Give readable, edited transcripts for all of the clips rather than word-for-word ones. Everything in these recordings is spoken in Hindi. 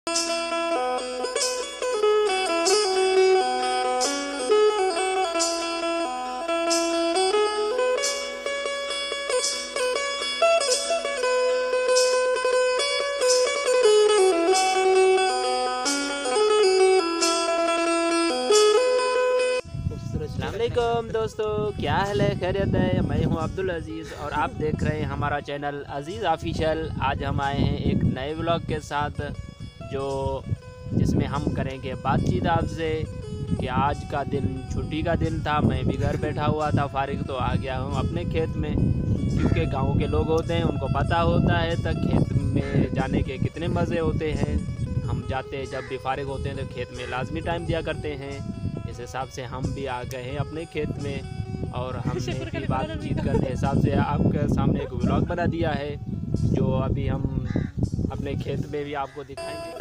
अस्सलामुअलैकुम दोस्तों, क्या हाल है? खैरियत है? मैं हूं अब्दुल अज़ीज़ और आप देख रहे हैं हमारा चैनल अज़ीज़ ऑफिशियल। आज हम आए हैं एक नए व्लॉग के साथ जिसमें हम करेंगे बातचीत आपसे कि आज का दिन छुट्टी का दिन था। मैं भी घर बैठा हुआ था फारिग, तो आ गया हूं अपने खेत में, क्योंकि गांव के लोग होते हैं उनको पता होता है तक खेत में जाने के कितने मज़े होते हैं। हम जाते हैं जब भी फारिग होते हैं तो खेत में लाजमी टाइम दिया करते हैं। इस हिसाब से हम भी आ गए हैं अपने खेत में और हमने भी बातचीत करने हिसाब से आपके सामने एक व्लॉग बना दिया है, जो अभी हम अपने खेत में भी आपको दिखाएंगे।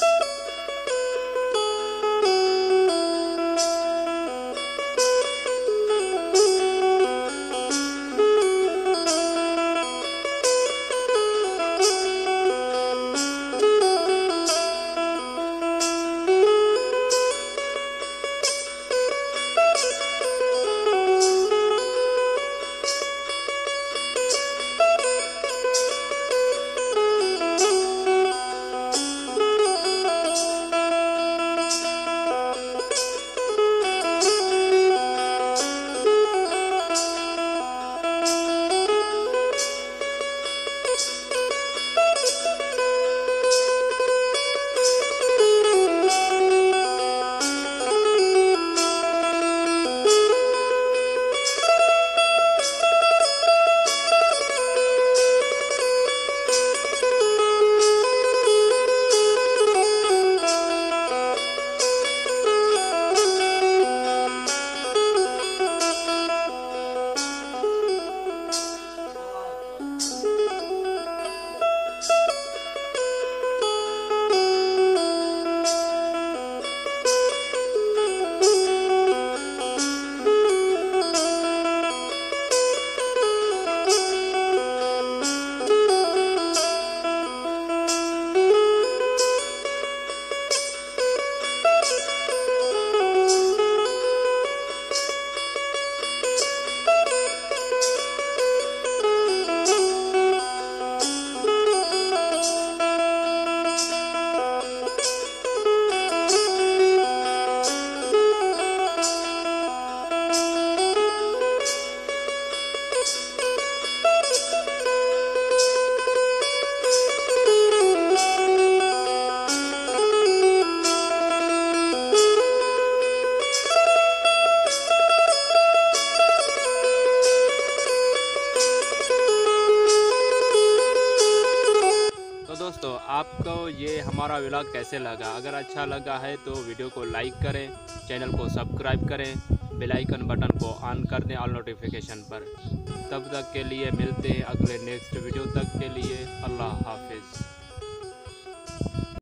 दोस्तों, आपको ये हमारा व्लॉग कैसे लगा? अगर अच्छा लगा है तो वीडियो को लाइक करें, चैनल को सब्सक्राइब करें, बेल आइकन बटन को ऑन कर दें ऑल नोटिफिकेशन पर। तब तक के लिए मिलते हैं अगले नेक्स्ट वीडियो तक के लिए। अल्लाह हाफिज़।